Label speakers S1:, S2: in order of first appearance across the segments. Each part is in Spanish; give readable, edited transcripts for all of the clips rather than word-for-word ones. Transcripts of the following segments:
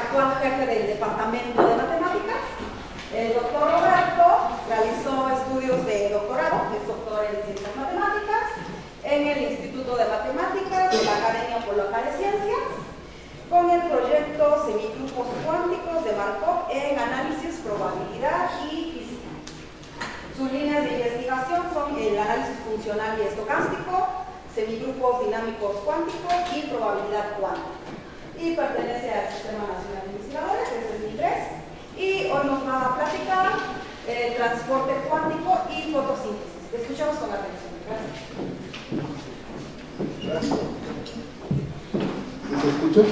S1: actual jefe del Departamento de Matemáticas. El doctor Roberto realizó estudios de doctorado, es doctor en Ciencias Matemáticas, en el Instituto de Matemáticas de la Academia Polaca de Ciencias, con el proyecto Semigrupos Cuánticos de Markov en Análisis, Probabilidad y Física. Sus líneas de investigación son el análisis funcional y estocástico, semigrupos dinámicos cuánticos y probabilidad cuántica. Y pertenece al Sistema Nacional de Investigadores, ese es mi 3. Y hoy nos va a platicar transporte cuántico y fotosíntesis. Te escuchamos con atención. Gracias.
S2: Gracias. ¿Se escucha?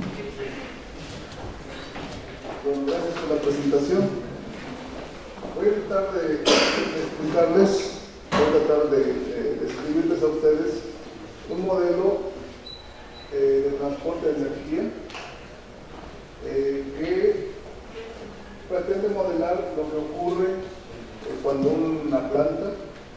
S2: Bueno, gracias por la presentación. Voy a tratar de explicarles, voy a tratar de describirles a ustedes un modelo de transporte de energía que pretende modelar lo que ocurre cuando una planta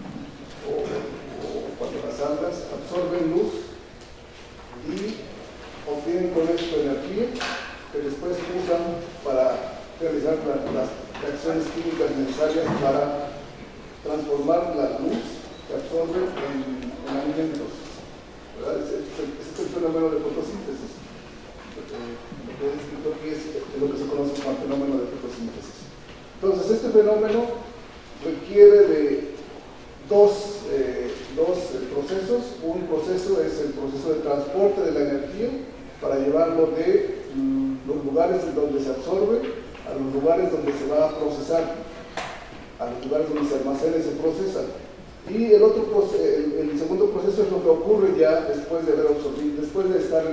S2: o cuando las algas absorben luz y obtienen con esto energía que después usan para realizar las reacciones químicas necesarias para transformar la luz que absorben en alimentos. Este es el fenómeno de fotosíntesis. Lo que he descrito aquí es lo que se conoce como el fenómeno de fotosíntesis. Entonces, este fenómeno requiere de dos procesos. Un proceso es el proceso de transporte de la energía para llevarlo de los lugares en donde se absorbe a los lugares donde se va a procesar, a los lugares donde se almacena y se procesa. Y el segundo proceso es lo que ocurre ya después de haber absorbido, después de estar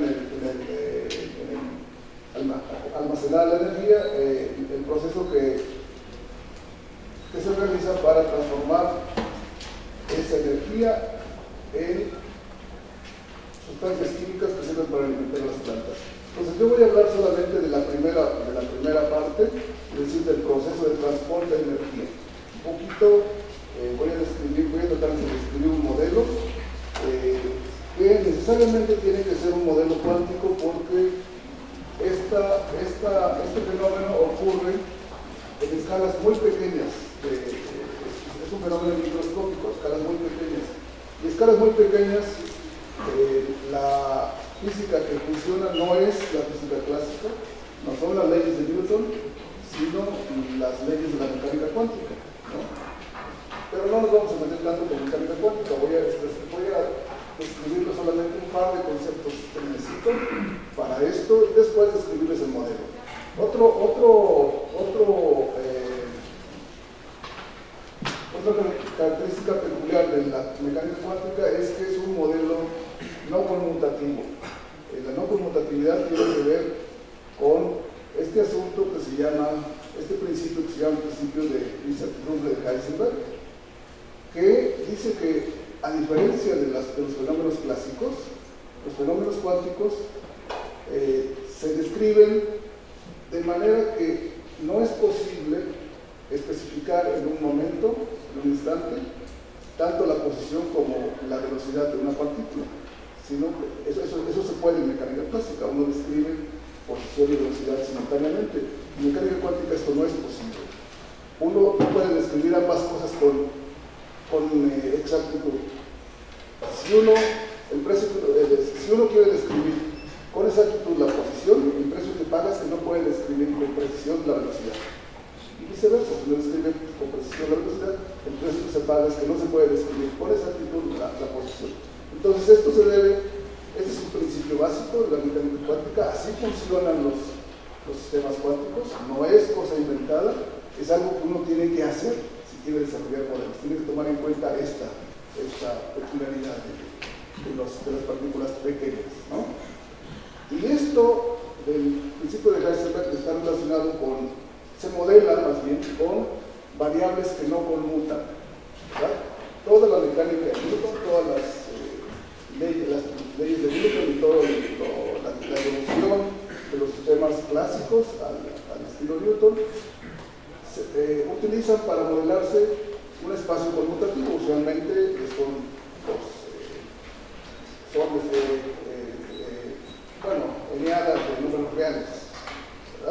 S2: almacenar la energía, el proceso que se realiza para transformar esa energía en sustancias químicas que sirven para alimentar las plantas. Entonces yo voy a hablar solamente de la primera parte, es decir, del proceso de transporte de energía. Un poquito voy a tratar de describir un modelo que necesariamente tiene que ser un modelo cuántico porque este fenómeno ocurre en escalas muy pequeñas, es un fenómeno microscópico, escalas muy pequeñas. Y escalas muy pequeñas, la física que funciona no es la física clásica, no son las leyes de Newton, sino las leyes de la mecánica cuántica, ¿no? Pero no nos vamos a meter tanto con mecánica cuántica, voy a describirles solamente un par de conceptos que necesito para esto y después describirles el modelo. Otra característica peculiar de la mecánica cuántica es que es un modelo no conmutativo. La no conmutatividad tiene que ver con este asunto que se llama, este principio que se llama el principio de incertidumbre de Heisenberg, que dice que a diferencia de los fenómenos clásicos, los fenómenos cuánticos se describen de manera que no es posible especificar en un momento, en un instante, tanto la posición como la velocidad de una partícula, sino que eso se puede en mecánica clásica, uno describe posición y velocidad simultáneamente. En mecánica cuántica esto no es posible. Uno no puede describir ambas cosas con exactitud. Si uno quiere describir con exactitud la posición, el precio que paga es que no puede describir con precisión la velocidad. Y viceversa, si uno describe con precisión la velocidad, el precio que se paga es que no se puede describir con exactitud la posición. Entonces este es un principio básico de la mecánica cuántica, así funcionan los sistemas cuánticos, no es cosa inventada, es algo que uno tiene que hacer si quiere desarrollar modelos, tiene que tomar en cuenta esta peculiaridad de las partículas pequeñas, ¿no? Y esto del principio de Heisenberg está relacionado se modela más bien con variables que no conmutan, ¿verdad? Toda la mecánica de Newton, todas las leyes de Newton y toda la evolución de los sistemas clásicos al estilo Newton se utilizan para modelarse un espacio conmutativo. Usualmente son eneadas de números reales,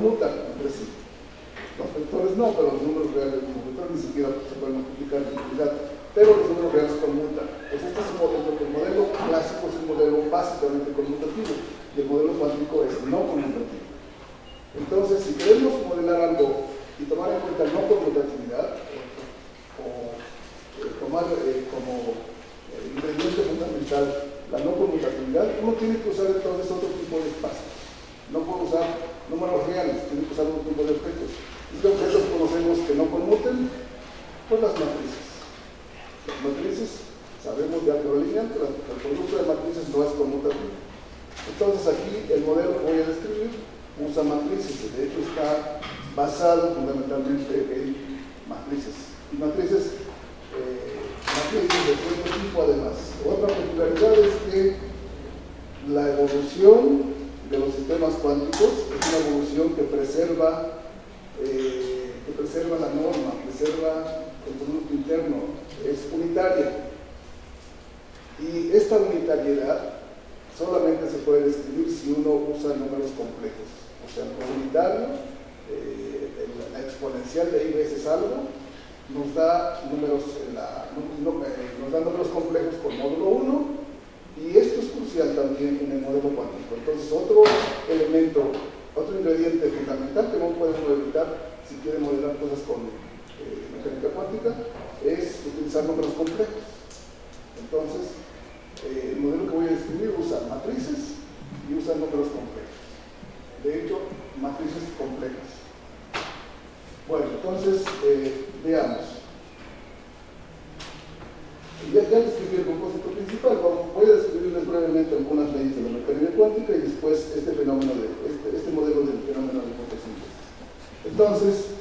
S2: conmutan entre sí. Los vectores no, pero los números reales, los vectores ni siquiera se pueden multiplicar en utilidad, pero los números reales conmutan. Pues este es un modelo, el modelo clásico es un modelo básicamente conmutativo, y el modelo cuántico es no conmutativo. Entonces, si queremos modelar algo y tomar en cuenta no conmutatividad, o tomar como ingrediente fundamental la no conmutatividad, uno tiene que usar entonces otro tipo de espacios. No puede usar números reales, tiene que usar otro tipo de objetos. ¿Y qué objetos conocemos que no conmuten? Pues las matrices. Las matrices, sabemos de álgebra lineal que el producto de matrices no es conmutativo. Entonces aquí el modelo que voy a describir usa matrices, de hecho está basado fundamentalmente en matrices. Y matrices de todo tipo además. Otra peculiaridad es que la evolución de los sistemas cuánticos es una evolución que preserva la norma, preserva el producto interno, es unitaria. Y esta unitariedad solamente se puede describir si uno usa números complejos. O sea, lo unitario, la exponencial de I veces algo, nos da números complejos con módulo 1, y esto es crucial también en el modelo cuántico. Entonces, otro elemento, otro ingrediente fundamental que no podemos evitar si quiere modelar cosas con mecánica cuántica es utilizar números complejos. Entonces, el modelo que voy a describir usa matrices y usa números complejos. De hecho, matrices complejas. Bueno, entonces, veamos. Ya describí el propósito principal. Voy a describirles brevemente algunas leyes de la mecánica cuántica y después este modelo del fenómeno de fotosíntesis. Entonces,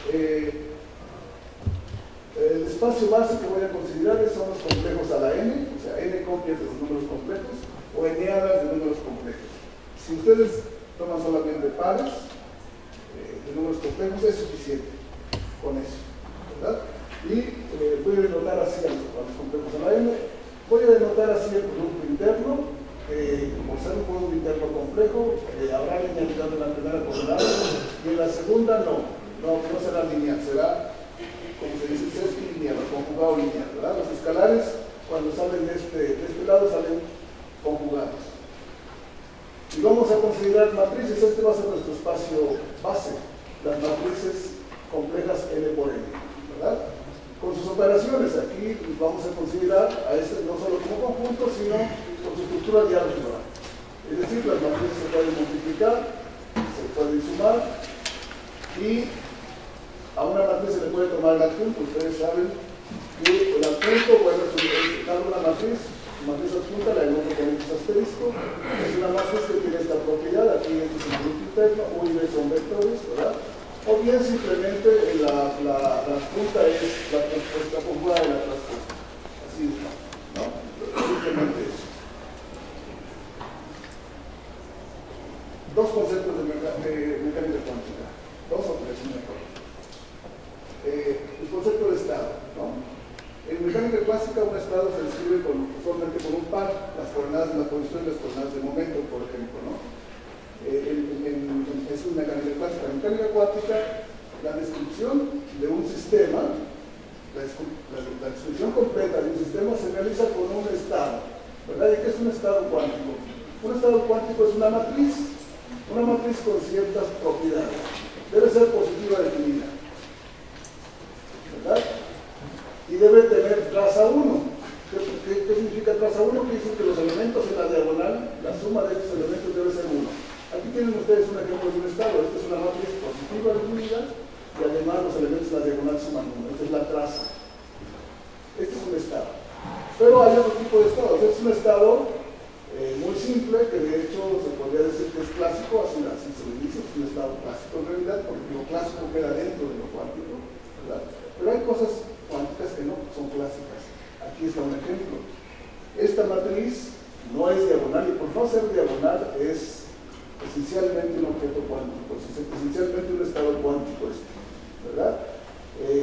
S2: el espacio base que voy a considerar son los complejos a la n, o sea, n copias de los números complejos o n-adas de números complejos. Si ustedes toman solamente pares de números complejos, es suficiente con eso, ¿verdad? Y voy a denotar así a los complejos a la n. Voy a denotar así el producto interno, por ser un producto interno complejo, habrá linealidad en la primera coordenada y en la segunda no será lineal, será, como se dice, lineal, conjugado lineal, ¿verdad? Los escalares, cuando salen de este lado, salen conjugados. Y vamos a considerar matrices. Este va a ser nuestro espacio base, las matrices complejas n por n, ¿verdad? Con sus operaciones, aquí vamos a considerar a este no solo como conjunto, sino con su estructura de álgebra. Es decir, las matrices se pueden multiplicar, se pueden sumar, y a una matriz se le puede tomar el adjunto. Ustedes saben que el adjunto, bueno, es una matriz adjunta, la denoto con X asterisco, es una matriz que tiene esta propiedad. Aquí este es el producto interno, U y B son vectores, ¿verdad? O bien simplemente la adjunta es la transpuesta conjugada de la transpuesta. Así es, ¿no? Simplemente eso. Dos conceptos de mecánica cuántica. Dos o tres, mejor. El concepto de estado, ¿no? En mecánica clásica, un estado se describe usualmente con un par, las coordenadas de la posición y las coordenadas de momento, por ejemplo, ¿no? Es una mecánica clásica. En mecánica cuántica, la descripción de un sistema, la descripción completa de un sistema se realiza con un estado, ¿verdad? ¿Y qué es un estado cuántico? Un estado cuántico es una matriz con ciertas propiedades. Debe ser positiva definida, ¿verdad? Y debe tener traza 1. ¿Qué significa traza 1? Que dice que los elementos en la diagonal, la suma de estos elementos debe ser 1. Aquí tienen ustedes un ejemplo de un estado. Esta es una matriz positiva definida y además los elementos en la diagonal suman 1. Esta es la traza. Este es un estado. Pero hay otro tipo de estados. Este es un estado muy simple, que de hecho se podría decir que es clásico, así se le dice, es un estado clásico en realidad, porque lo clásico queda dentro de lo cuántico, ¿verdad? Pero hay cosas cuánticas que no son clásicas. Aquí está un ejemplo. Esta matriz no es diagonal, y por no ser diagonal es esencialmente un objeto cuántico, es esencialmente un estado cuántico, ¿verdad?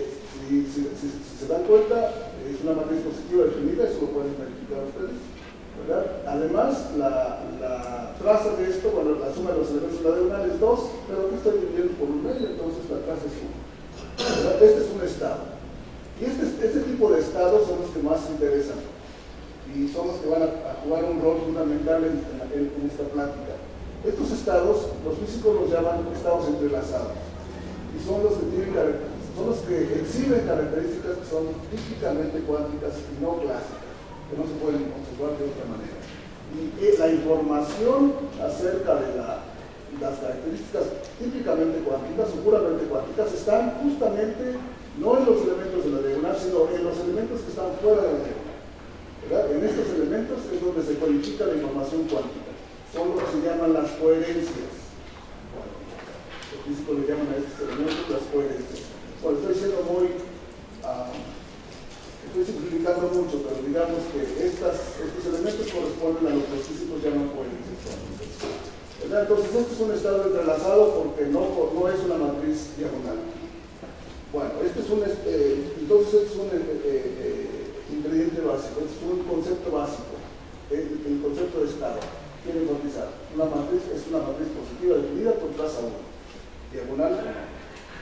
S2: Si se dan cuenta, es una matriz positiva definida, eso lo pueden verificar ustedes. ¿verdad? Además, la traza de esto, bueno, la suma de los elementos de la diagonal es 2, pero aquí estoy dividiendo por un medio, entonces la traza es 1. ¿Verdad? Este es un estado. Y este tipo de estados son los que más interesan y son los que van a jugar un rol fundamental en esta plática. Estos estados, los físicos los llaman estados entrelazados y son los que exhiben características que son típicamente cuánticas y no clásicas, que no se pueden observar de otra manera. Y la información acerca de las características típicamente cuánticas o puramente cuánticas están justamente no en los elementos de la diagonal, sino en los elementos que están fuera de la diagonal, ¿verdad? En estos elementos es donde se codifica la información cuántica. Son lo que se llaman las coherencias. Los físicos le llaman a estos elementos las coherencias. Bueno, estoy siendo estoy simplificando mucho, pero digamos que estos elementos corresponden a lo que los físicos llaman coherencias cuánticas, ¿verdad? Entonces, este es un estado entrelazado porque no es una matriz diagonal. Bueno, entonces este es un ingrediente básico, este es un concepto básico, el concepto de estado. Quiero enfatizar, una matriz es una matriz positiva definida por traza 1, diagonal 1.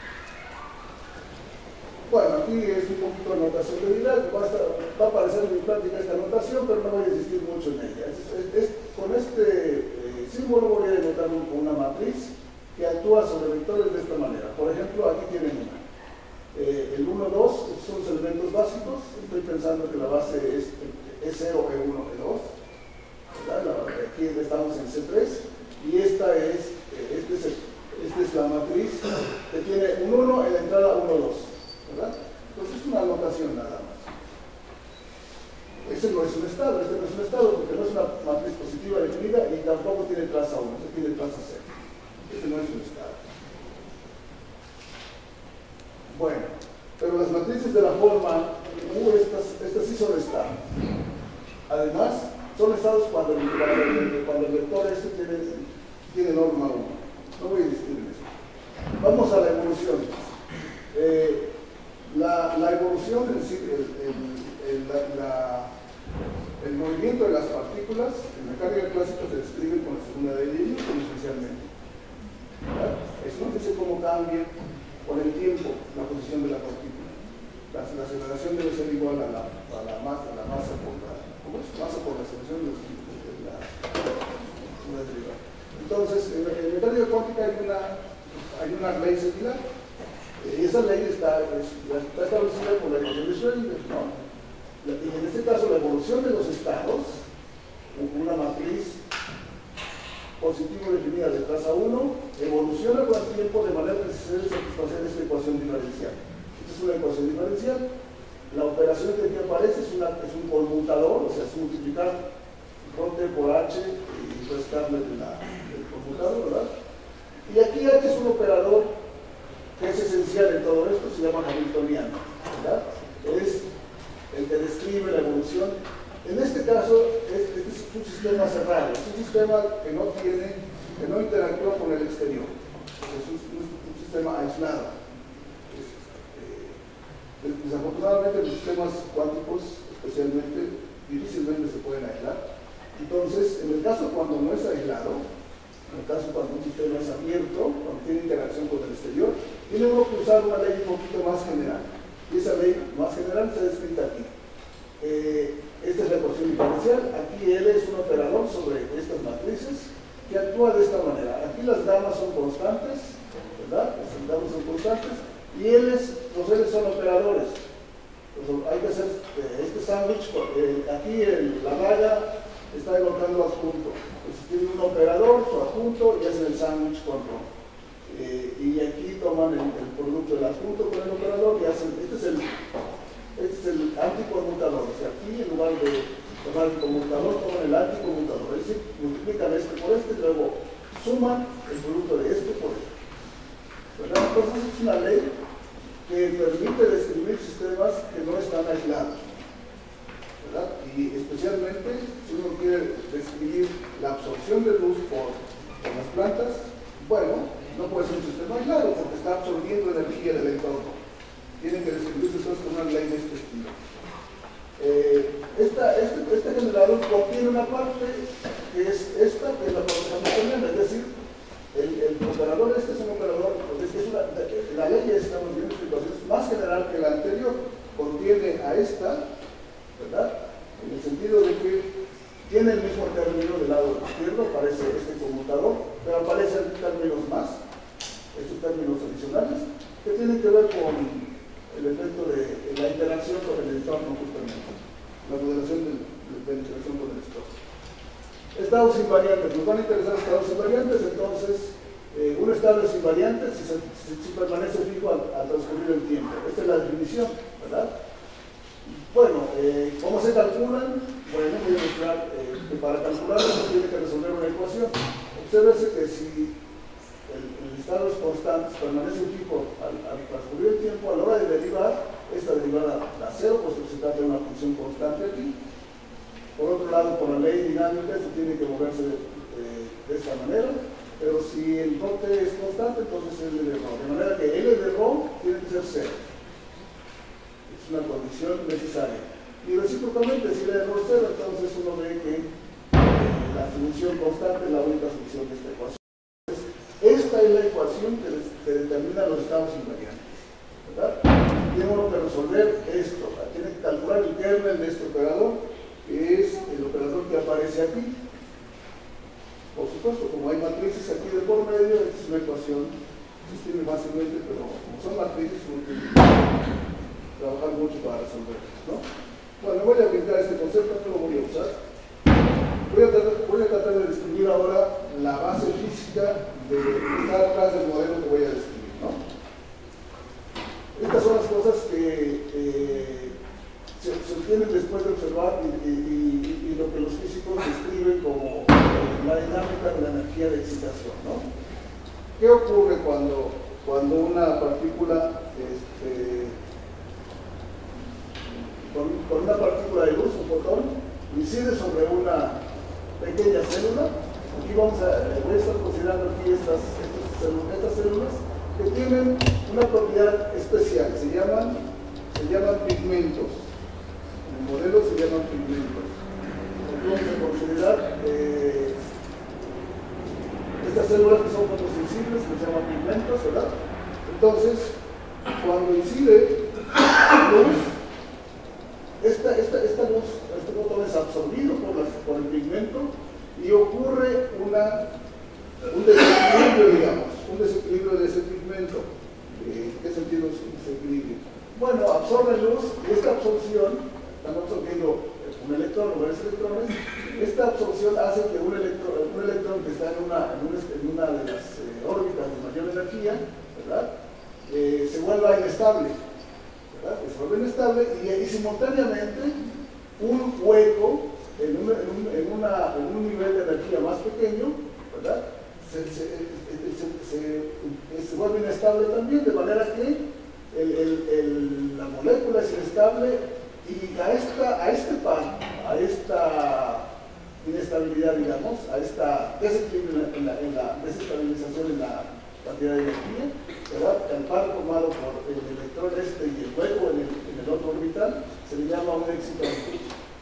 S2: Bueno, aquí es un poquito de notación de Dirac, va a aparecer en mi práctica esta notación, pero no voy a insistir mucho en ella. Con este símbolo voy a denotar una matriz que actúa sobre vectores de esta manera. Por ejemplo, aquí tienen una. El 1, 2 son los elementos básicos. Estoy pensando que la base es E0, E1, E2. Aquí estamos en C3. Y esta es la matriz que tiene un 1 en la entrada 1, 2. ¿Verdad? Entonces es una anotación nada más. Este no es un estado, porque no es una matriz positiva definida y tampoco tiene traza 1, este tiene traza 0. Este no es un estado. Bueno, pero las matrices de la forma U, estas sí son estados. Además, son estados cuando el vector este tiene norma 1. No voy a insistir en eso. Vamos a la evolución. La evolución, es decir, el movimiento de las partículas en mecánica clásica se describe con la segunda ley de Newton especialmente. Eso nos dice cómo cambia con el tiempo la posición de la partícula. La aceleración debe ser igual a la masa por la aceleración de la derivada. Entonces, en mecánica cuántica hay una ley similar. Y esa ley está establecida por la ecuación de Schrödinger, ¿no? Y en este caso, la evolución de los estados, una matriz positivo definida de traza 1, evoluciona con el tiempo de manera que se debe satisfacer esta ecuación diferencial. Esta es una ecuación diferencial. La operación que aquí aparece es un conmutador, o sea, es multiplicar con T por H y restarle del conmutador, ¿verdad? Y aquí H es un operador que es esencial en todo esto, se llama hamiltoniano, ¿verdad? Es el que describe la evolución. En este caso, este es un sistema cerrado, es un sistema que no interactúa con el exterior, es un sistema aislado. Desafortunadamente, los sistemas cuánticos, especialmente, difícilmente se pueden aislar. Entonces, en el caso cuando no es aislado, en el caso cuando un sistema es abierto, cuando tiene interacción con el exterior, tiene uno que usar una ley un poquito más general. Y esa ley más general está descrita aquí. Esta es la ecuación diferencial. Aquí L es un operador sobre estas matrices que actúa de esta manera. Aquí las gamas son constantes, ¿verdad? Las gamas son constantes. Y los L son operadores. Entonces, hay que hacer este sándwich. Aquí la raya está denotando adjunto. Entonces tiene un operador, su adjunto, y hacen el sándwich con Rho. Y aquí toman el producto del adjunto con el operador y hacen, este es el anticonmutador. O sea, aquí en lugar de tomar el conmutador, toman el anticonmutador. Es decir, multiplican este por este y luego suman el producto de este por este. ¿Verdad? Entonces es una ley que permite describir sistemas que no están aislados. ¿Verdad? Y especialmente si uno quiere describir la absorción de luz por las plantas, bueno, no puede ser un sistema aislado porque está absorbiendo energía del entorno. Tienen que describirse con una ley de este estilo. Este generador contiene una esta que es la que estamos poniendo, es decir, el operador este es un operador, la ley estamos viendo situaciones más general que la anterior, contiene a esta, ¿verdad? En el sentido de que tiene el mismo término del lado izquierdo, aparece este conmutador, pero aparecen términos más, estos términos adicionales, que tienen que ver con el efecto de la interacción con el entorno, justamente, la modelación de la interacción con el entorno. Estados invariantes, nos van a interesar estados invariantes, entonces un estado es invariante si permanece fijo al transcurrir el tiempo. Esta es la definición, ¿verdad? Bueno, ¿cómo se calculan? Bueno, voy a mostrar que para calcularlo se tiene que resolver una ecuación. Obsérvese que si el estado es constante, permanece fijo al transcurrir el tiempo, a la hora de derivar, esta derivada da cero, puesto que se trata de una función constante aquí. Por otro lado, por la ley dinámica, esto tiene que moverse de esta manera, pero si el bote es constante, entonces L de ρ. De manera que L de ρ tiene que ser cero. Es una condición necesaria. Y recíprocamente, si L de ρ es cero, entonces uno ve que la solución constante es la única solución de esta ecuación. Esta es la ecuación que determina los estados invariantes, ¿verdad? Tiene uno que resolver esto, tiene que calcular el kernel de este operador, que es el operador que aparece aquí. Por supuesto, como hay matrices aquí de por medio, esta es una ecuación que se escribe fácilmente, pero como son matrices, uno tiene que trabajar mucho para resolverlas, ¿no? Bueno, voy a brincar este concepto, no lo voy a usar. Voy a tratar de describir ahora la base física de estar atrás del modelo que voy a describir, ¿no? Estas son las cosas que se obtienen después de observar y lo que los físicos describen como la dinámica de la energía de excitación, ¿no? ¿Qué ocurre cuando una partícula, con una partícula de luz, un fotón, incide sobre una pequeña célula? Aquí voy a estar considerando aquí estas células que tienen una propiedad especial, se llaman pigmentos. En el modelo se llaman pigmentos. Vamos a considerar estas células que son fotosensibles, que se llaman pigmentos, ¿verdad? Entonces, cuando incide luz, esta luz, este fotón es absorbido por el pigmento y ocurre un desequilibrio, digamos, un desequilibrio de ese pigmento. ¿Qué sentido es un desequilibrio? Bueno, absorbe luz y esta absorción, están absorbiendo un electrón o varios electrones, esta absorción hace que un electrón que está en una de las órbitas de mayor energía, ¿verdad? Se vuelva inestable, ¿verdad? Se vuelve inestable y simultáneamente un hueco en un nivel de energía más pequeño, ¿verdad? Se vuelve inestable también, de manera que la molécula es inestable y a esta inestabilidad, digamos, a esta desequilibrio en la desestabilización en la cantidad de energía, ¿verdad? El par formado por el electrón y el hueco en el otro orbital se le llama un excitón.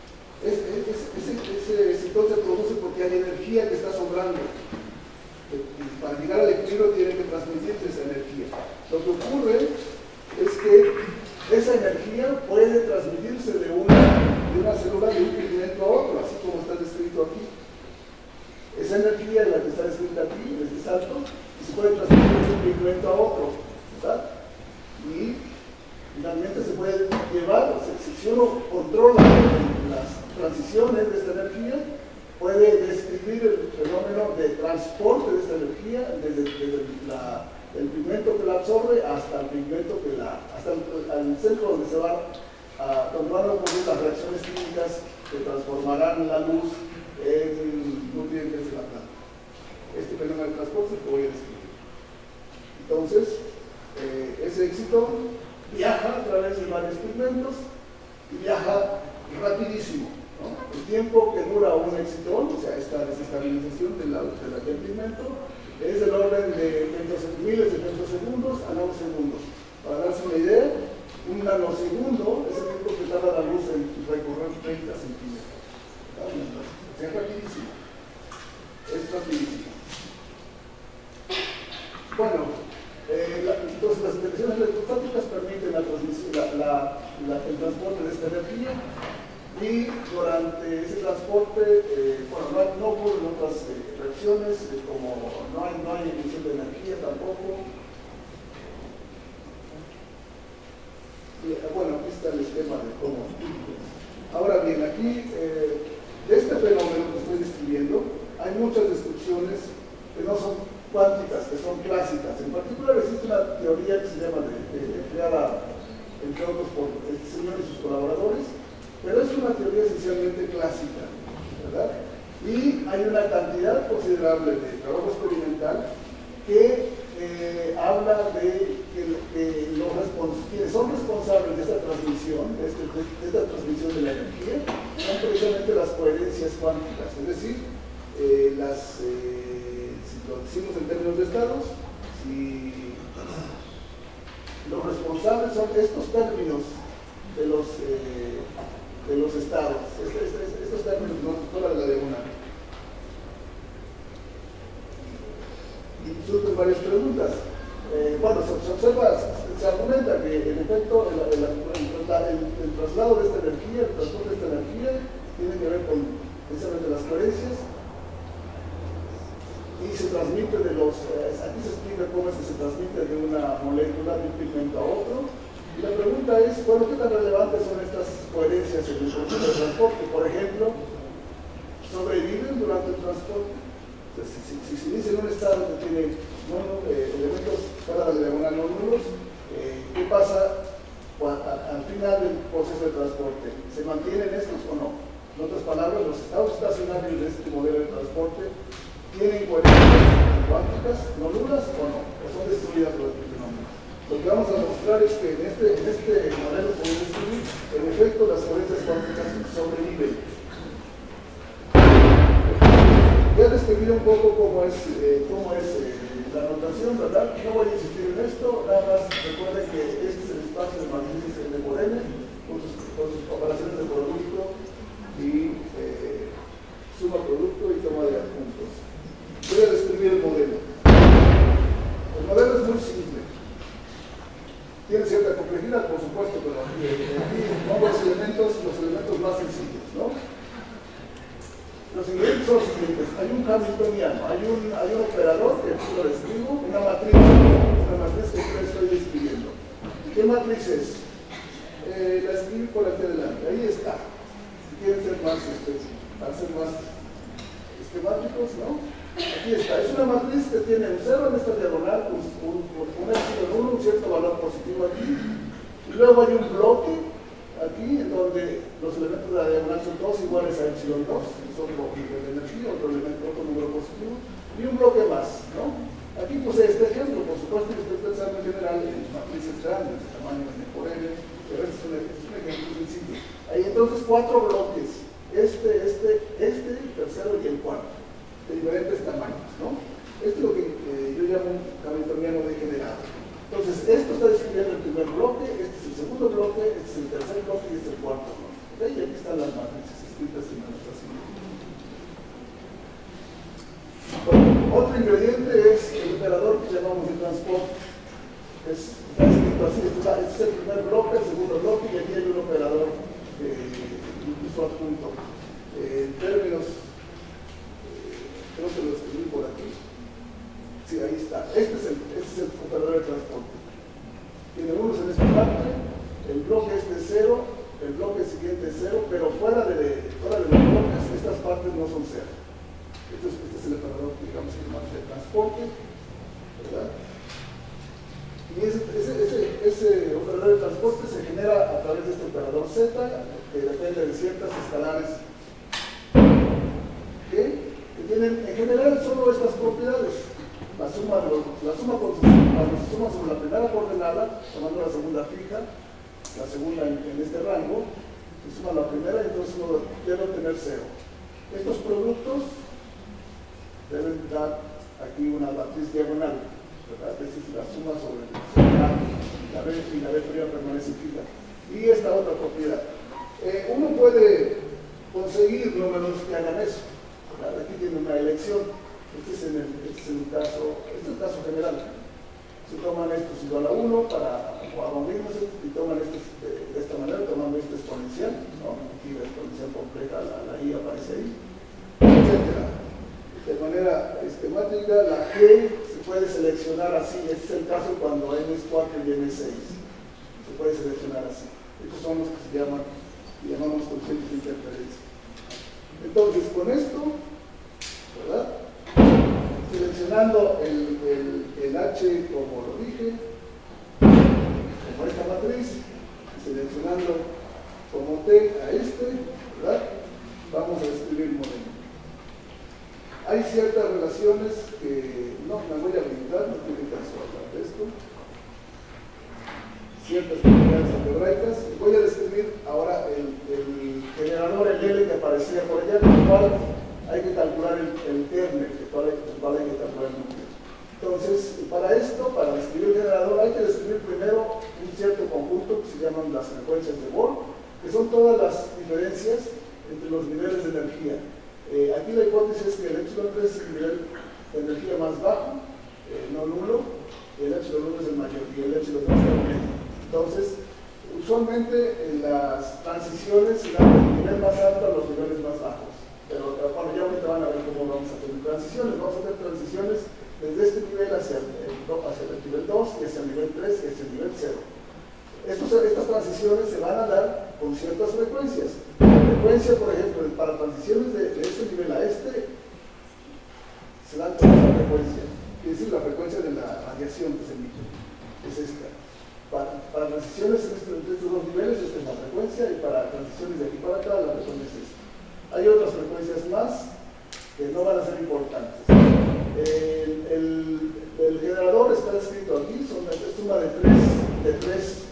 S2: Ese excitón se produce porque hay energía que está sobrando. Para llegar al equilibrio tiene que transmitirse esa energía. Lo que ocurre es que esa energía puede transmitirse de una célula de un pigmento a otro, así como está descrito aquí. Esa energía es la que está descrita aquí, en este salto, y se puede transmitir de un pigmento a otro, ¿verdad? Y finalmente se puede llevar, si uno controla las transiciones de esta energía, puede describir el fenómeno de transporte de esta energía desde el pigmento que la absorbe hasta el pigmento hasta el centro donde van a ocurrir las reacciones químicas que transformarán la luz en nutrientes de la planta. Este fenómeno de transporte que voy a describir. Entonces, ese excitón viaja a través de varios pigmentos y viaja rapidísimo, ¿no? El tiempo que dura un excitón, o sea, esta desestabilización del pigmento, es del orden de miles de femtosegundos a nanosegundos. Para darse una idea, un nanosegundo es el tiempo que tarda la luz en recorrer 30 centímetros. O sea, rapidísimo. rapidísimo. Bueno, entonces las interacciones electrostáticas permiten la transmisión, el transporte de esta energía, y durante ese transporte, bueno, no ocurren otras reacciones, como no hay emisión de energía tampoco. Y, bueno, aquí está el esquema de cómo. Ahora bien, aquí, de este fenómeno que estoy describiendo, hay muchas descripciones que no son cuánticas, que son clásicas. En particular existe una teoría que se llama creada, entre otros, por este señor y sus colaboradores, pero es una teoría esencialmente clásica, ¿verdad? Y hay una cantidad considerable de trabajo experimental que habla de que quienes son responsables de esta transmisión, de esta transmisión de la energía, son precisamente las coherencias cuánticas, es decir, si lo decimos en términos de estados, si los responsables son estos términos de los estados, estos términos, no toda la diagonal. Y surgen varias preguntas. Bueno, se argumenta que en efecto el traslado de esta energía, el transporte de esta energía, tiene que ver con precisamente las coherencias, y se transmite de los, aquí se explica cómo es que se transmite de una molécula, de un pigmento a otro, y la pregunta es, bueno, ¿qué tan relevantes son estas coherencias en el proceso de transporte? Por ejemplo, ¿sobreviven durante el transporte? Si se dice en un estado que tiene elementos fuera de la diagonal no nulos, ¿qué pasa al final del proceso de transporte? ¿Se mantienen estos o no? En otras palabras, los estados estacionarios de este modelo de transporte tienen coherencias cuánticas no nulas o no, o son destruidas por el fenómeno. Lo que vamos a mostrar es que en este modelo podemos describir, en efecto, las coherencias cuánticas sobreviven. Ya describí un poco cómo es la notación, ¿verdad? No voy a insistir en esto, nada más recuerden que este es el espacio de matrices de por n, con sus operaciones de producto y suma producto y toma de adjuntos. Voy a describir el modelo. El modelo es muy simple. Tiene cierta complejidad, por supuesto, pero aquí pongo los elementos más sencillos, ¿no? Los ingredientes son los siguientes. Hay un hamiltoniano, hay un operador que aquí lo describo, una matriz que yo estoy describiendo. ¿Qué matriz es? La escribí por aquí adelante, ahí está. Si quieren ser más, para ser más esquemáticos, ¿no? Aquí está, es una matriz que tiene un 0 en esta diagonal, un epsilon 1, un cierto valor positivo aquí, y luego hay un bloque aquí en donde los elementos de la diagonal son todos iguales a epsilon 2, es otro nivel de energía, otro número positivo, y un bloque más, ¿no? Aquí puse este ejemplo, por supuesto que estoy pensando en general en matrices grandes, de tamaño n por n, pero este es un ejemplo sencillo. Hay entonces 4 bloques, el tercero y el cuarto, de diferentes tamaños, ¿no? Esto es lo que yo llamo un hamiltoniano degenerado. Entonces, esto está describiendo el primer bloque, este es el segundo bloque, este es el tercer bloque y este es el cuarto bloque. ¿Okay? Y aquí están las matrices escritas en nuestra simulación. Bueno, otro ingrediente es el operador que llamamos de transporte. Está escrito así, este es el primer bloque, el segundo bloque, y aquí hay un operador incluso adjunto. En términos, creo que lo escribí por aquí. Sí, ahí está. Este es el operador de transporte. Tiene unos en esta parte, el bloque este es 0, el bloque siguiente es 0, pero fuera de los bloques, estas partes no son 0. Este es el operador, digamos, de transporte, ¿verdad? Y ese operador de transporte se genera a través de este operador Z, que depende de ciertas escalares que tienen en general solo estas propiedades. La suma cuando se suma sobre la primera coordenada, tomando la segunda fija, la segunda en este rango, se suma la primera y entonces uno debe obtener 0. Estos productos deben dar aquí una matriz diagonal, ¿verdad? Es decir, la suma sobre A y la B prima permanece fija. Y esta otra propiedad. Uno puede conseguir números que hagan eso, ¿verdad? Aquí tiene una elección. Este es el caso general. Se toman estos igual a 1 para movernos y toman estos de esta manera, tomando esta exponencial, ¿no? Aquí la exponencial compleja, la I aparece ahí, etc. De manera esquemática, la G se puede seleccionar así. Este es el caso cuando N es 4 y N es 6. Se puede seleccionar así. Estos son los que llamamos coeficientes de interferencia. Entonces, con esto, ¿verdad? Seleccionando el H como lo dije, como esta matriz, seleccionando como T a ¿verdad? Vamos a escribir modelo. Hay ciertas relaciones que no me voy a limitar, no tiene caso hablar de esto. Ciertas propiedades algebraicas. Voy a describir ahora el generador, el L que aparecía por allá, con el cual hay que calcular el kernel, el cual hay que calcular el núcleo. Entonces, para esto, para describir el generador, hay que describir primero un cierto conjunto que se llaman las frecuencias de Bohr, que son todas las diferencias entre los niveles de energía. Aquí la hipótesis es que el epsilon 3 es el nivel de energía más bajo, no nulo, y el epsilon 1 es el mayor, y el epsilon 2 es el medio. Entonces, usualmente en las transiciones se dan del nivel más alto a los niveles más bajos. Pero bueno, ya ahorita van a ver cómo vamos a hacer transiciones. Vamos a hacer transiciones desde este nivel hacia el nivel 2, y hacia el nivel 3, y hacia el nivel 0. Estas transiciones se van a dar con ciertas frecuencias. La frecuencia, por ejemplo, para transiciones de este nivel a este, se dan con esta frecuencia. Quiere decir, la frecuencia de la radiación que se emite es esta. Para transiciones entre estos dos niveles, esta es la frecuencia, y para transiciones de aquí para acá, la frecuencia es esta. Hay otras frecuencias más que no van a ser importantes. El generador está escrito aquí, es una de tres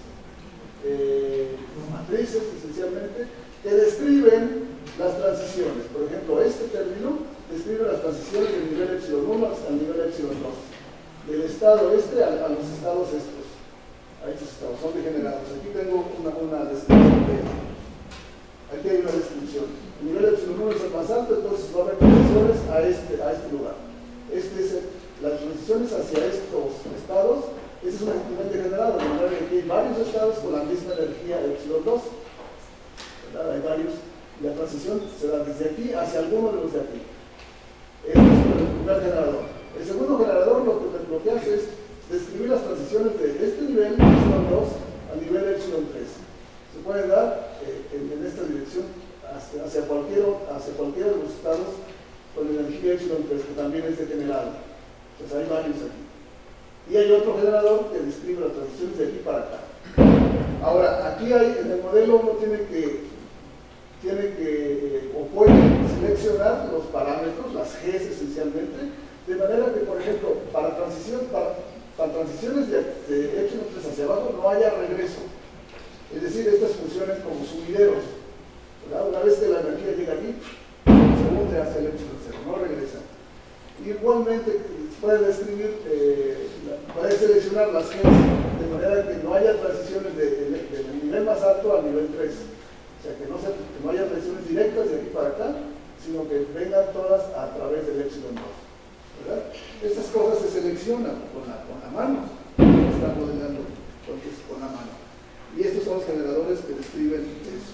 S2: matrices esencialmente que describen las transiciones. Por ejemplo, este término describe las transiciones del nivel epsilon 1 al nivel epsilon 2, del estado este a los estados estos. A estos estados son degenerados. Aquí tengo una descripción de esto. Aquí hay una descripción. El nivel epsilon 1 es el más alto, entonces va a haber transiciones a este lugar. Las transiciones hacia estos estados, este es un nivel degenerado, de manera que hay varios estados con la misma energía epsilon 2. ¿Verdad? Hay varios. Y la transición se da desde aquí hacia alguno de los de aquí. Este es el primer generador. El segundo generador lo que hace es describir las transiciones de este nivel epsilon 2 al nivel epsilon 3. Se puede dar en esta dirección hacia cualquiera de los estados con energía epsilon 3, que también es degenerado. Entonces hay varios aquí. Y hay otro generador que describe las transiciones de aquí para acá. Ahora, aquí en el modelo uno tiene que o puede seleccionar los parámetros, las Gs esencialmente, de manera que, por ejemplo, para transiciones de epsilon 3 hacia abajo no haya regreso. Es decir, estas funciones como sumideros. ¿Verdad? Una vez que la energía llega aquí, se hunde hacia el epsilon 0, no regresa. Igualmente, puede seleccionar las Gs de manera que no haya transiciones del nivel más alto al nivel 3. O sea, que no haya transiciones directas de aquí para acá, sino que vengan todas a través del epsilon 2. ¿Verdad? Estas cosas se seleccionan con la mano. Están modelando con la mano. Y estos son los generadores que describen eso.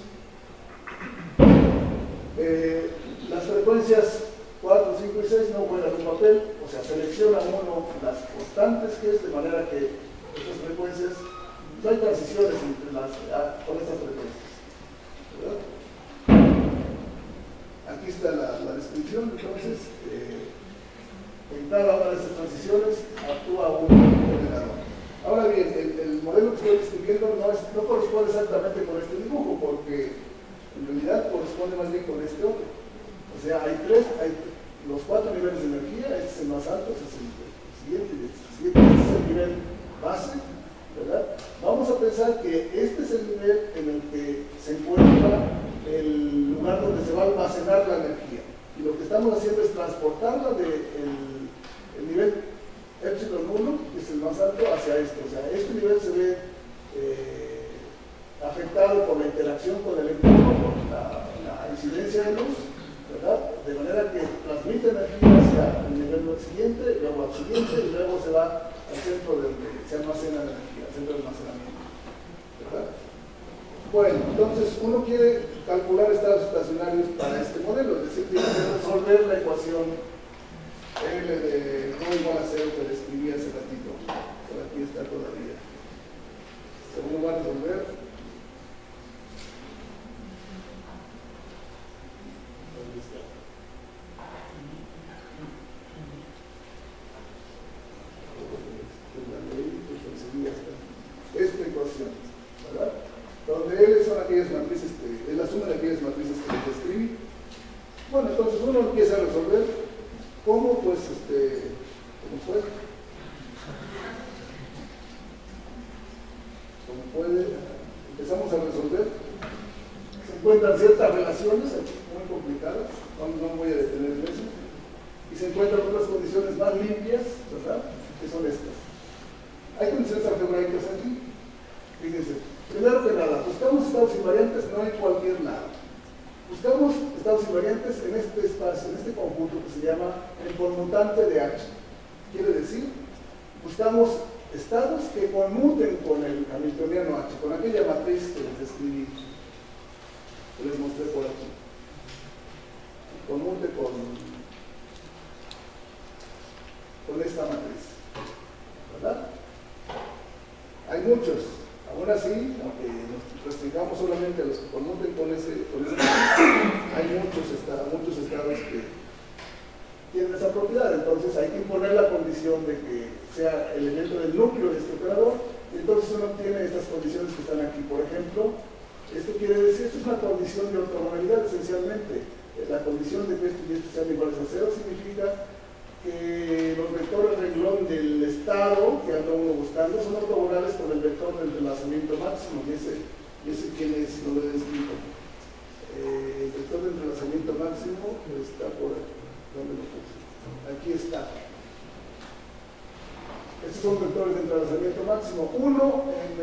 S2: Las frecuencias 4, 5 y 6 no juegan un papel, o sea, selecciona uno las constantes que es, de manera que estas frecuencias, no hay transiciones con estas frecuencias. ¿Verdad? Aquí está la descripción, entonces, en cada una de estas transiciones actúa un generador. Ahora bien, el modelo que estoy describiendo no corresponde exactamente con este dibujo, porque en realidad corresponde más bien con este otro. O sea, hay los 4 niveles de energía, este es el más alto, este es el siguiente, este es el nivel base, ¿verdad? Vamos a pensar que este es el nivel en el que se encuentra el lugar donde se va a almacenar la energía. Y lo que estamos haciendo es transportarla del nivel epsilon 1, que es el más alto, hacia este. O sea, este nivel se ve afectado por la interacción con el entorno, por la incidencia de luz, ¿verdad? De manera que transmite energía hacia el nivel al siguiente, luego al siguiente, y luego se va al centro donde se almacena la energía, al centro de almacenamiento. ¿Verdad? Bueno, entonces uno quiere calcular estados estacionarios para este modelo, es decir, tiene que resolver la ecuación L de no igual a 0 que describí hace ratito. Por aquí está todavía. Uno va a resolver. ¿Dónde está? La ley que conseguía esta ecuación, ¿verdad? Donde L son aquellas matrices, es la suma de aquellas matrices que les describí. Bueno, entonces uno empieza a resolver cómo, pues, como puede, empezamos a resolver. Se encuentran ciertas relaciones muy complicadas, no voy a detener en eso, y se encuentran otras condiciones más limpias, ¿verdad? Que son estas. Hay condiciones algebraicas aquí. Fíjense, primero que nada, buscamos estados invariantes no en cualquier lado. Buscamos estados invariantes en este espacio, en este conjunto que se llama el conmutante de H. Quiere decir, buscamos estados que conmuten con el hamiltoniano H, con aquella matriz que les describí, que les mostré por aquí. Conmute con esta matriz, ¿verdad? Hay muchos, aún así, aunque nos restringamos solamente a los que conmuten con ese hay muchos estados que tienen esa propiedad. Entonces hay que imponer la condición de que sea elemento del núcleo de este operador, y entonces uno obtiene estas condiciones que están aquí. Por ejemplo, esto quiere decir, esto es una condición de ortogonalidad esencialmente. La condición de que esto y esto sean iguales a 0 significa que los vectores renglón del estado que anda uno buscando son ortogonales con el vector del entrelazamiento máximo, y ese quién es, no lo he descrito. El vector del entrelazamiento máximo está por aquí. ¿Dónde lo puse? Aquí está. Estos son vectores de entrelazamiento máximo. Uno en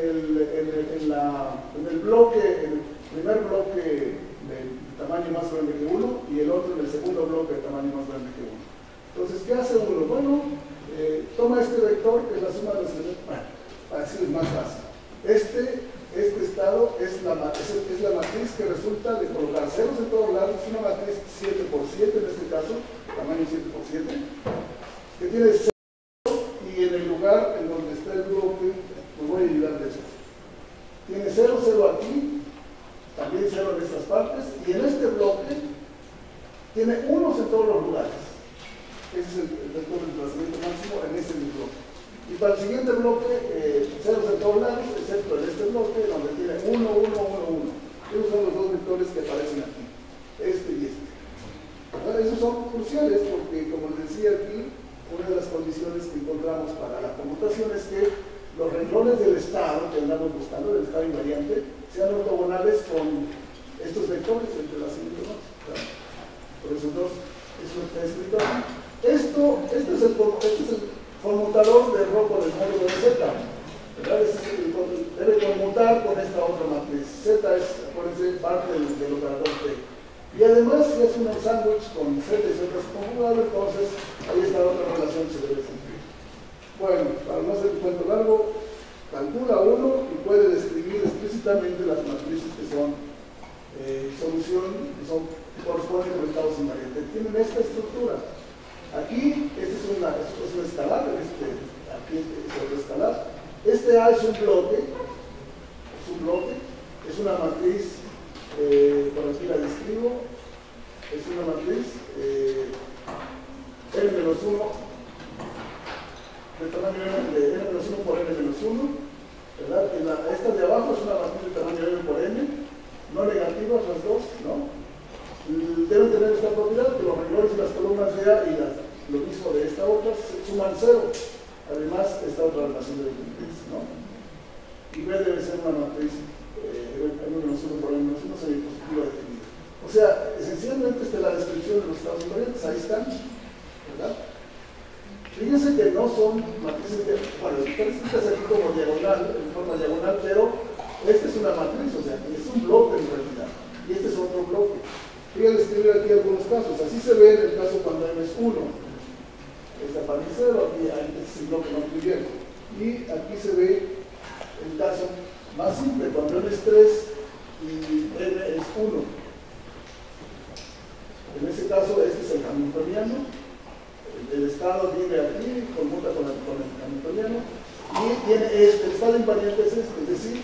S2: el bloque, en el primer bloque de tamaño más grande que 1, y el otro en el segundo bloque de tamaño más grande que 1. Entonces, ¿qué hace uno? Bueno, toma este vector, que es la suma de los elementos. Bueno, para decirles más fácil. Este estado es la matriz que resulta de colocar ceros en todos lados. Es una matriz 7x7 en este caso, tamaño 7x7, que tiene 0, y en el lugar en donde está el bloque, me voy a ayudar de eso. Tiene 0, 0 aquí, también 0 en estas partes, y en este bloque tiene unos en todos los lugares. Ese es el vector de desplazamiento máximo en este bloque. Y para el siguiente bloque, ceros en todos lados, excepto en este bloque, donde tiene 1, 1, 1, 1. Esos son los dos vectores que aparecen aquí, este y este. Ahora, esos son cruciales porque, como les decía aquí, una de las condiciones que encontramos para la conmutación es que los renglones del estado que andamos buscando, del estado invariante, sean ortogonales con estos vectores entre las símbolos. Por eso eso está escrito aquí. Este es el conmutador de rojo del módulo de Z, ¿verdad? Debe conmutar con esta otra matriz. Z es, acuérdense, parte del operador T. Y además, si es un sándwich con Z y Z conjugado, entonces ahí está otra relación que se debe cumplir. Bueno, para no hacer un cuento largo, calcula uno y puede describir explícitamente las matrices que son solución, que corresponden con estados invariantes. Tienen esta estructura. Aquí, este es un escalar, aquí es otro escalar. Este A es un bloque, es una matriz, por aquí la describo, es una matriz N-1, de tamaño N-1 por N-1, ¿verdad? Esta de abajo es una matriz de tamaño N por N, no negativas las dos, ¿no? Deben tener esta propiedad, que los renglones y las columnas de A y lo mismo de esta otra suman 0. Además, esta otra relación de matriz, ¿no? Y B debe ser una matriz N-1 por N-1 semipositiva definida. O sea, esencialmente esta es la descripción de los estados invariantes, ahí están, ¿verdad? Fíjense que no son matrices bueno, están escritas aquí como diagonal, en forma diagonal, pero esta es una matriz, o sea, es un bloque en realidad, y este es otro bloque. Voy a describir aquí algunos casos. Así se ve en el caso cuando M es 1. panicero, aquí hay ese bloque no trivial. Y aquí se ve el caso más simple, cuando N es 3 y N es 1. En ese caso, este es el hamiltoniano. El estado viene aquí, conmuta con el hamiltoniano. Y tiene el estado invariante es este, es decir,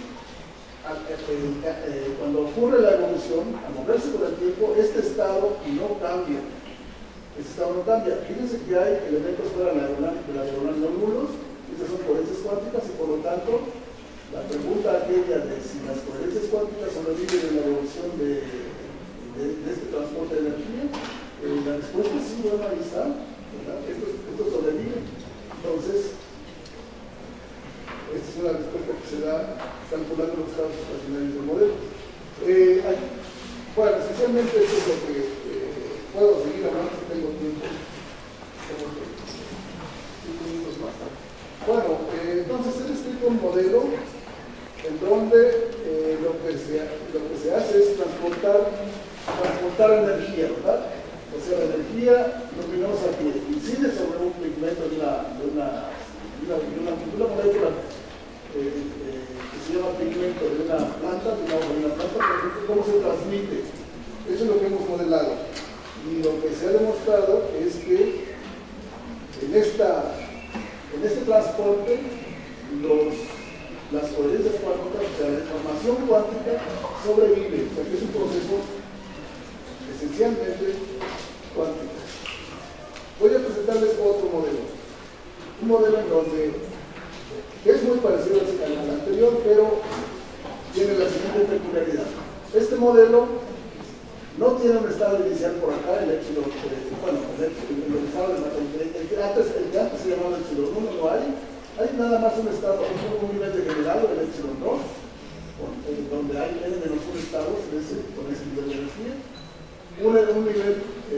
S2: cuando ocurre la evolución, al moverse con el tiempo, este estado no cambia. Este estado no cambia. Fíjense que hay elementos fuera de la diagonal no nulos, estas son coherencias cuánticas y por lo tanto, la pregunta aquella de si las coherencias cuánticas sobreviven en la evolución de este transporte de energía, la respuesta es sí, bueno, ahí está, ¿verdad? Esto sobrevive. Entonces, esta es una respuesta que se da calculando los estados estacionarios del modelo. Bueno, esencialmente esto es lo que puedo seguir hablando si tengo tiempo. Tengo 5 minutos más. Bueno, entonces he descrito un modelo en donde lo que se hace es transportar energía, ¿verdad? O sea, la energía luminosa que incide sobre un pigmento de una molécula que se llama pigmento de una planta, por ejemplo, ¿cómo se transmite? Eso es lo que hemos modelado. Y lo que se ha demostrado es que en este transporte las coherencias cuánticas, o sea, la información cuántica sobrevive, o sea, que es un proceso esencialmente cuántico. Voy a presentarles otro modelo. Un modelo en donde es muy parecido al anterior, pero tiene la siguiente peculiaridad. Este modelo no tiene un estado inicial por acá, el épsilon, el estado el que antes se llamaba el épsilon 1, no hay. Hay nada más un estado, un nivel de generado, el épsilon 2, donde hay n-1 estados con ese nivel de energía. Un nivel,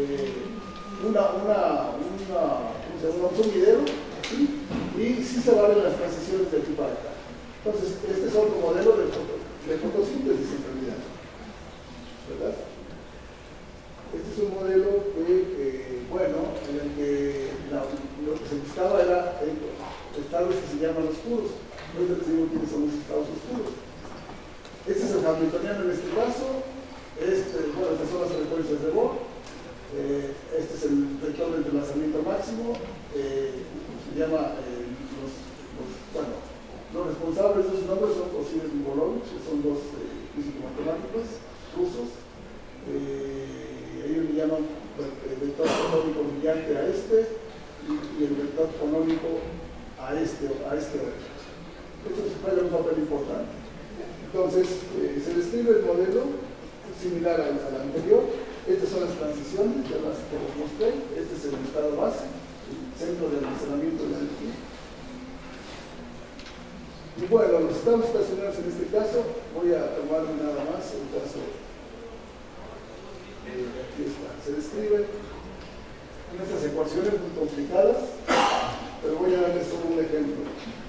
S2: un sumidero, ¿sí? Y sí se valen las transiciones de aquí para acá. Entonces, este es otro modelo de fotosíntesis en realidad, ¿verdad? Este es un modelo que, en el que lo que se buscaba era estados que se llaman oscuros. No les digo quiénes son los estados oscuros. Este es el hamiltoniano en este caso. Estas son las frecuencias de Bohr. Este es el vector de entrelazamiento máximo. Se llama los responsables de esos nombres son Osiris y Borovich, son dos físico-matemáticos rusos. Ellos le llaman el vector fonómico brillante a este y el vector fonómico a este otro. Esto juega un papel importante. Entonces, se describe el modelo similar al anterior. Estas son las transiciones, ya las que les mostré. Este es el estado base, el centro de almacenamiento de energía. Y bueno, los estados estacionarios en este caso, voy a tomar nada más el caso. Aquí está, se describen en estas ecuaciones muy complicadas, pero voy a darles solo un ejemplo.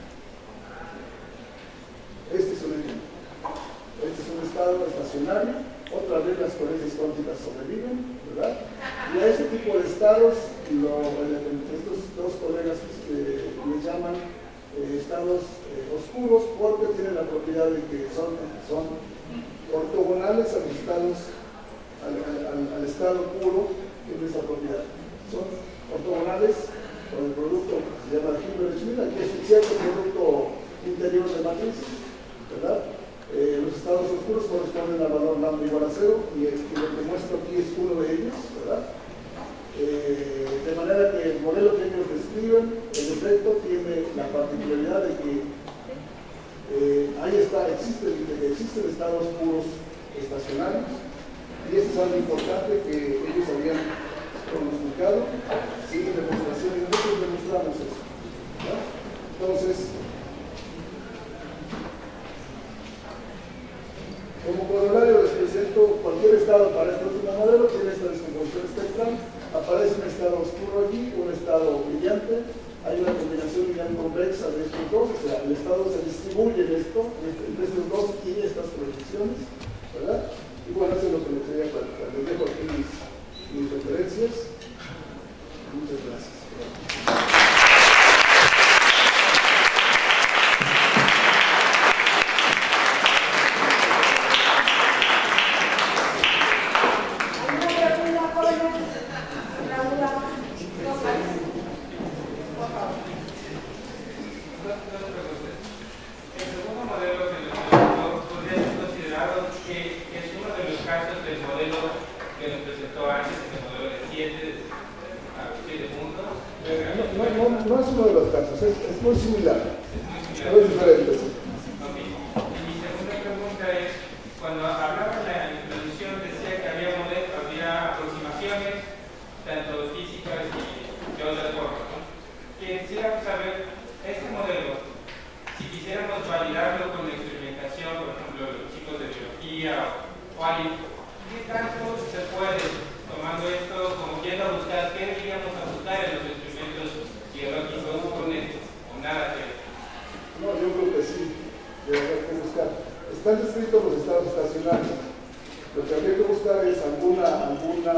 S2: Este es un ejemplo. Este es un estado estacionario, otra vez las coherencias cuánticas sobreviven, ¿verdad? Y a este tipo de estados, estos dos colegas les llaman estados oscuros porque tienen la propiedad de que son ortogonales al estado puro, tiene esa propiedad. Son ortogonales con el producto que se llama Hilbert-Schmidt, aquí es un cierto producto interior de matrices, ¿verdad? Los estados oscuros corresponden al valor lambda igual a 0 y lo que muestro aquí es uno de ellos, ¿verdad? De manera que el modelo que ellos describen, en efecto, tiene la particularidad de que existen estados puros estacionarios, y esto es algo importante que ellos habían pronosticado sin demostración, y nosotros demostramos eso, ¿verdad? Entonces, como corolario les presento cualquier estado para este último modelo, tiene esta descomposición espectral, aparece un estado oscuro aquí, un estado brillante, hay una combinación lineal convexa de estos dos, o sea, el estado se distribuye en entre estos dos y estas proyecciones, ¿verdad? Y bueno, eso es lo que les quería platicar. Les dejo aquí mis referencias. Muchas gracias.
S3: Dos preguntas. El segundo modelo que nos presentó podría ser considerado que es uno de los casos del modelo que nos presentó antes, el modelo de 7 puntos.
S2: No es uno de los casos, es muy similar. No es diferente.
S3: Okay. Y mi segunda pregunta es, cuando hablaba en la introducción decía que había aproximaciones, tanto físicas y de otras formas, ¿no? Quisiéramos saber, este modelo, si quisiéramos validarlo con la experimentación, por ejemplo, los chicos de biología o alguien, ¿qué tanto se puede, tomando esto como yendo a buscar, qué iríamos a buscar en los experimentos biológicos con esto, o nada que ver?
S2: No, yo creo que sí, debe que buscar. Están descritos los estados estacionarios. Lo que habría que buscar es alguna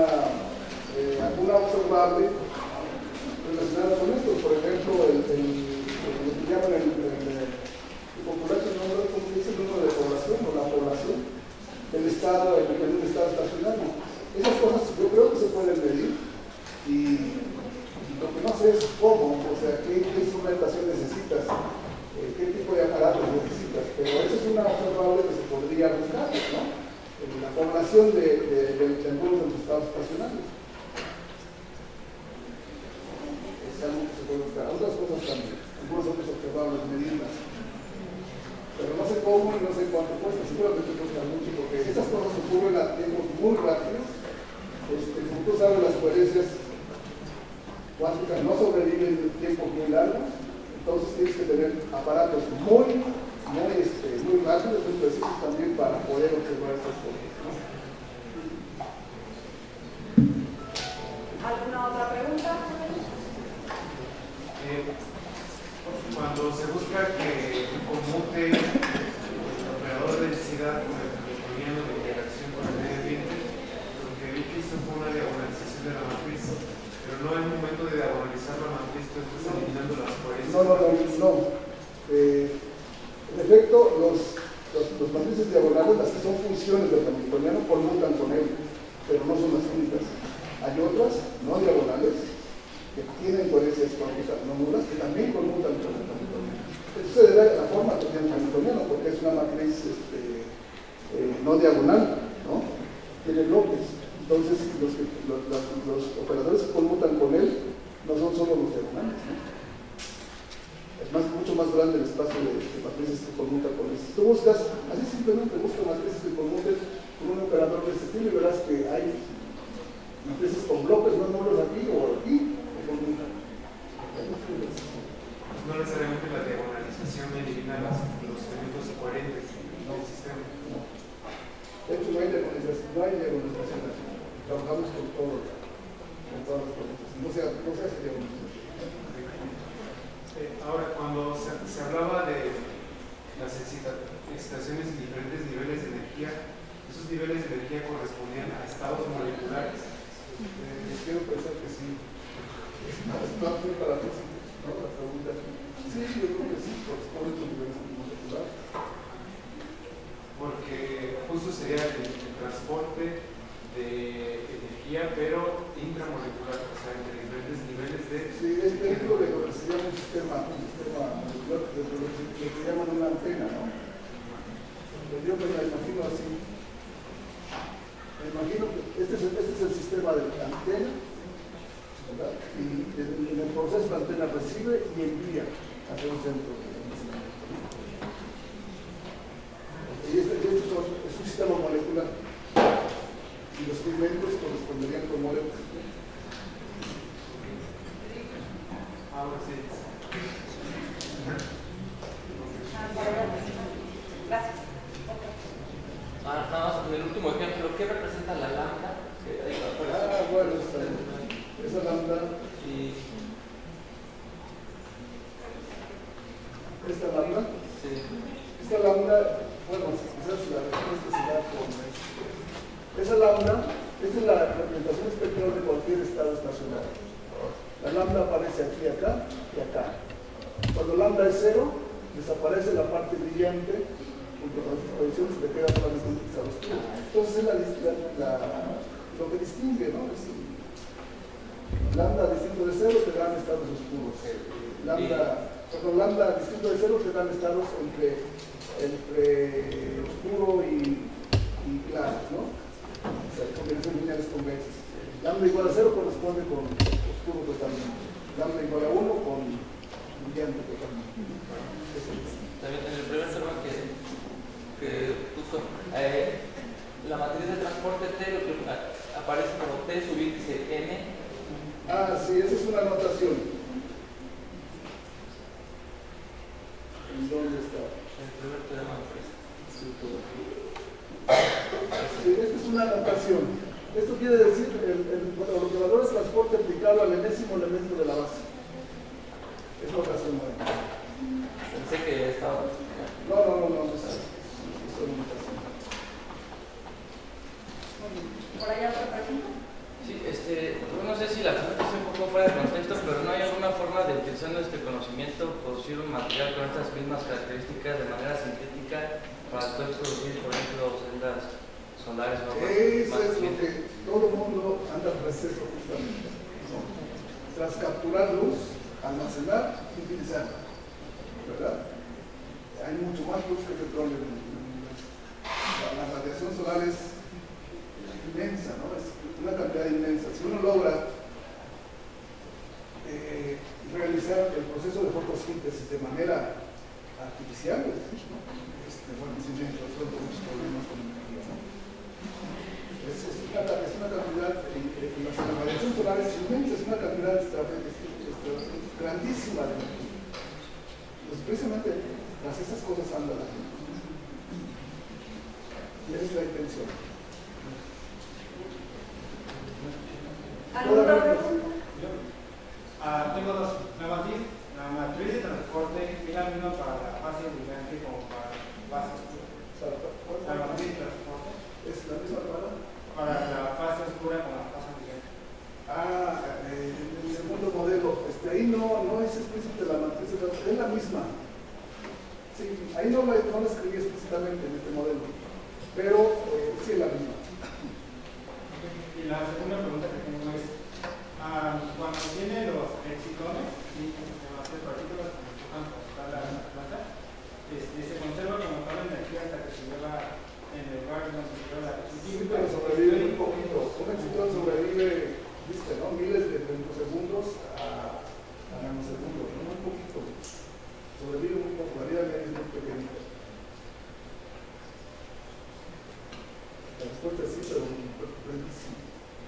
S2: observable relacionada con esto. Por ejemplo, lo que llaman el popular nombre, ¿cómo se dice? El número de población o la población del estado, en un estado estacionario. Esas cosas yo creo que se pueden medir y lo que no sé es cómo, o sea, qué instrumentación necesitas. ¿Qué tipo de aparatos necesitas? Pero esa es una observable que se podría buscar, ¿no? La población de algunos de los estados estacionarios. Es algo que se puede buscar. Otras cosas también. Algunos otros observables, medidas. Pero no sé cómo y no sé cuánto cuesta. Seguramente cuesta mucho porque estas cosas ocurren a tiempos muy rápidos. Como tú sabes, las coherencias cuánticas no sobreviven tiempos muy largos. Entonces tienes que tener aparatos muy rápidos, muy precisos también para poder observar estas cosas, ¿no?
S1: ¿Alguna otra pregunta?
S4: Cuando se busca que conmute el operador de densidad con el hamiltoniano de interacción con el medio ambiente, lo que vi que hizo fue una diagonalización de la matriz. Pero no al momento de diagonalizar la matriz, tú estás eliminando las coherencias.
S2: No. En efecto, los matrices diagonales, las que son funciones del hamiltoniano, conmutan con él, pero no son las únicas. Hay otras no diagonales que tienen coherencias cuánticas no nulas que también conmutan con el hamiltoniano. Eso se debe a la forma que tiene el hamiltoniano, porque es una matriz no diagonal, ¿no? Tiene bloques. Entonces, los operadores que conmutan con él no son solo los diagonales, ¿no? Es mucho más grande el espacio de matrices que conmutan con él. Si tú buscas, así simplemente busca matrices que conmuten con un operador de este estilo y verás que hay matrices con bloques no nulos aquí o aquí que conmutan.
S4: No necesariamente la diagonalización elimina los elementos coherentes del sistema.
S2: No. De hecho, no hay diagonalización aquí. Trabajamos con todas las cosas. No se hace diagonalización.
S4: Ahora, cuando se hablaba de las excitaciones en diferentes niveles de energía, esos niveles de energía correspondían a estados moleculares.
S2: Quiero pensar que sí. No muy para ti, ¿no? La pregunta. Sí, yo creo que sí, corresponde a los niveles moleculares.
S4: Porque justo sería el transporte de energía, pero intramolecular, o sea, entre diferentes niveles de...
S2: Sí, es dentro de lo que se llama un sistema molecular, de lo que se llama una antena, ¿no? Pues yo me la imagino así. Me imagino que este es el sistema de la antena, ¿verdad? Y en el proceso la antena recibe y envía hacia un centro. Y es un sistema molecular. Y los pigmentos corresponderían con moléculas.
S4: Ahora sí.
S1: Gracias.
S5: Nada más, en el último ejemplo, ¿qué representa la lambda?
S2: Bueno, esa lambda.
S5: Sí.
S2: Esta lambda.
S5: Sí.
S2: Esta lambda, bueno, quizás la respuesta será con esa lambda. Esta es la representación espectral de cualquier estado estacionario. La lambda aparece aquí, acá y acá. Cuando lambda es 0, desaparece la parte brillante junto con las exposiciones y te queda solamente un pixel oscuro. Entonces es lo que distingue, ¿no? Es lambda distinto de 0 te dan estados oscuros. lambda distinto de cero te dan estados entre oscuro y claro, ¿no? O sea, combinaciones lineales convexas. Lambda igual a 0 corresponde con oscuro totalmente. Lambda igual a 1 con brillante totalmente.
S5: También en el primer tema que puso, la matriz de transporte T lo que aparece como T subíndice N.
S2: Ah, sí, esa es una notación. ¿En dónde está?
S5: El primer teorema
S2: Sí, esta es una notación. Esto quiere decir lo que valora es transporte aplicado al enésimo elemento de la base. Es notación nueva.
S5: Pensé que estaba.
S2: No está. Es solo notación.
S1: ¿Por allá otra pregunta?
S6: Sí, no sé si la pregunta es un poco fuera de contexto, pero ¿no hay alguna forma de, utilizando este conocimiento, producir un material con estas mismas características de manera sintética para después producir, por ejemplo, celdas solares o algo así?
S2: Eso es lo que todo el mundo anda al receso justamente, ¿no? Tras capturar luz, almacenar y utilizarla, ¿verdad? Hay mucho más luz que petróleo. La radiación solar es inmensa, ¿no? Es una cantidad inmensa. Si uno logra realizar el proceso de fotosíntesis de manera artificial, bueno, sí me resuelto muchos problemas con energía, ¿no? Es una cantidad, la radiación solar es inmensa, es una cantidad grandísima de energía. Pues precisamente tras esas cosas anda la gente. Y esa es la intención.
S1: ¿Alguna pregunta?
S7: Tengo dos. La matriz de transporte es la misma para la fase brillante como para la fase oscura. La matriz de transporte
S2: ¿Es la misma
S7: para la fase oscura como la fase brillante.
S2: El segundo modelo, ahí no es explícita la matriz de transporte, es la misma. Sí, ahí no la escribí explícitamente en este modelo, pero sí es la misma.
S7: Y la segunda pregunta que tengo es, cuando tiene los excitones, demasiadas partículas que empujan por la planta, se conserva como toda la energía hasta que se lleva en el lugar donde se lleva la
S2: Sí, pero sobrevive muy poquito. Un excitón sobrevive, viste, ¿no? Miles de femtosegundos a nanosegundos, ¿no? Muy poquito. Sobrevive muy poco, la vida media es muy pequeñita. La respuesta es sí, pero lentísimo.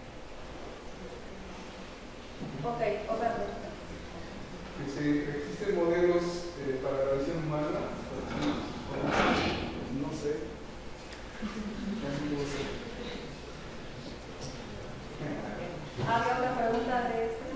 S1: Ok, otra pregunta.
S8: ¿Existen modelos para la visión humana?
S2: No sé.
S1: ¿Había otra pregunta de esto?